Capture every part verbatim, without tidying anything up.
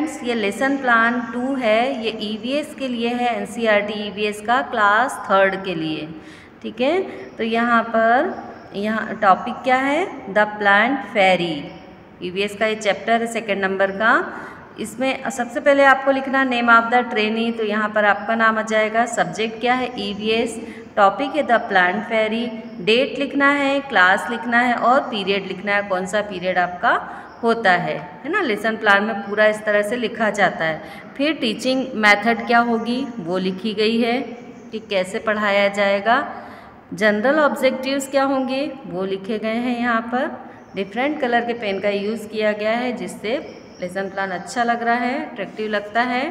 Friends ये lesson plan to है, ये ईवीएस के लिए है, एनसीईआरटी ईवीएस का क्लास थर्ड के लिए। ठीक है, तो यहाँ पर यहाँ टॉपिक क्या है, द प्लांट फेरी। ईवीएस का ये चैप्टर है सेकेंड नंबर का। इसमें सबसे पहले आपको लिखना नेम ऑफ द ट्रेनी, तो यहाँ पर आपका नाम आ जाएगा। सब्जेक्ट क्या है, ईवीएस। टॉपिक है द प्लांट फेरी। डेट लिखना है, क्लास लिखना है और पीरियड लिखना है, कौन सा पीरियड आपका होता है, है ना। लेसन प्लान में पूरा इस तरह से लिखा जाता है। फिर टीचिंग मेथड क्या होगी वो लिखी गई है कि कैसे पढ़ाया जाएगा। जनरल ऑब्जेक्टिव्स क्या होंगे वो लिखे गए हैं। यहाँ पर डिफरेंट कलर के पेन का यूज़ किया गया है जिससे लेसन प्लान अच्छा लग रहा है, अट्रैक्टिव लगता है।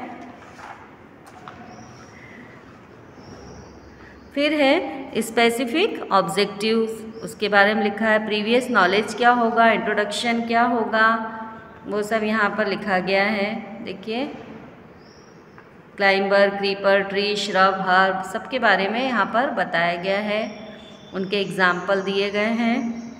फिर है स्पेसिफिक ऑब्जेक्टिव्स, उसके बारे में लिखा है। प्रीवियस नॉलेज क्या होगा, इंट्रोडक्शन क्या होगा, वो सब यहाँ पर लिखा गया है। देखिए climber, creeper, tree, shrub, herb सबके बारे में यहाँ पर बताया गया है, उनके एग्जाम्पल दिए गए हैं।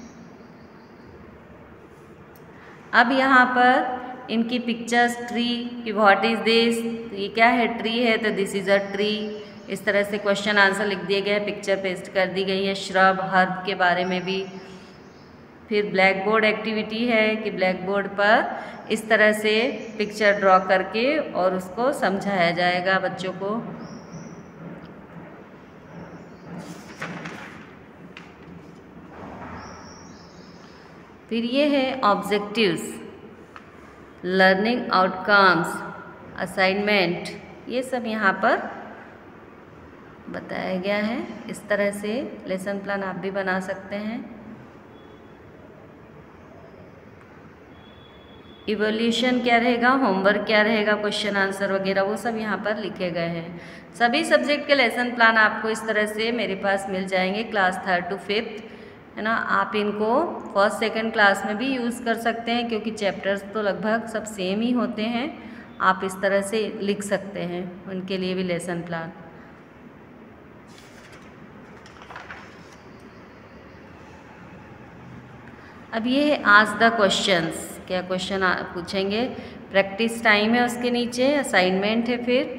अब यहाँ पर इनकी पिक्चर्स, ट्री कि व्हाट इज़ दिस, ये क्या है, ट्री है तो दिस इज़ अ ट्री। इस तरह से क्वेश्चन आंसर लिख दिए गए, पिक्चर पेस्ट कर दी गई है। श्रब, हर्ब के बारे में भी। फिर ब्लैक बोर्ड एक्टिविटी है कि ब्लैक बोर्ड पर इस तरह से पिक्चर ड्रॉ करके और उसको समझाया जाएगा बच्चों को। फिर ये है ऑब्जेक्टिव्स, लर्निंग आउटकम्स, असाइनमेंट, ये सब यहाँ पर बताया गया है। इस तरह से लेसन प्लान आप भी बना सकते हैं। इवोल्यूशन क्या रहेगा, होमवर्क क्या रहेगा, क्वेश्चन आंसर वगैरह वो सब यहाँ पर लिखे गए हैं। सभी सब्जेक्ट के लेसन प्लान आपको इस तरह से मेरे पास मिल जाएंगे क्लास थर्ड टू फिफ्थ, है ना। आप इनको फर्स्ट सेकंड क्लास में भी यूज़ कर सकते हैं क्योंकि चैप्टर्स तो लगभग सब सेम ही होते हैं। आप इस तरह से लिख सकते हैं, उनके लिए भी लेसन प्लान। अब ये है आज द क्वेश्चंस, क्या क्वेश्चन पूछेंगे। प्रैक्टिस टाइम है उसके नीचे, असाइनमेंट है फिर,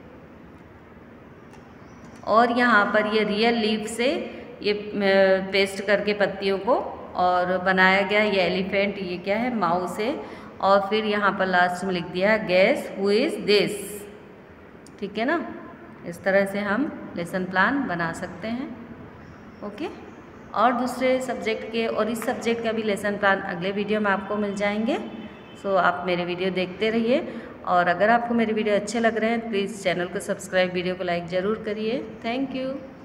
और यहाँ पर ये रियल लीफ से ये पेस्ट करके पत्तियों को और बनाया गया। ये एलिफेंट, ये क्या है, माउस है। और फिर यहाँ पर लास्ट में लिख दिया है गेस हु इज़ दिस। ठीक है ना, इस तरह से हम लेसन प्लान बना सकते हैं। ओके, और दूसरे सब्जेक्ट के और इस सब्जेक्ट का भी लेसन प्लान अगले वीडियो में आपको मिल जाएंगे। सो आप मेरे वीडियो देखते रहिए, और अगर आपको मेरे वीडियो अच्छे लग रहे हैं प्लीज़ चैनल को सब्सक्राइब, वीडियो को लाइक ज़रूर करिए। Thank you.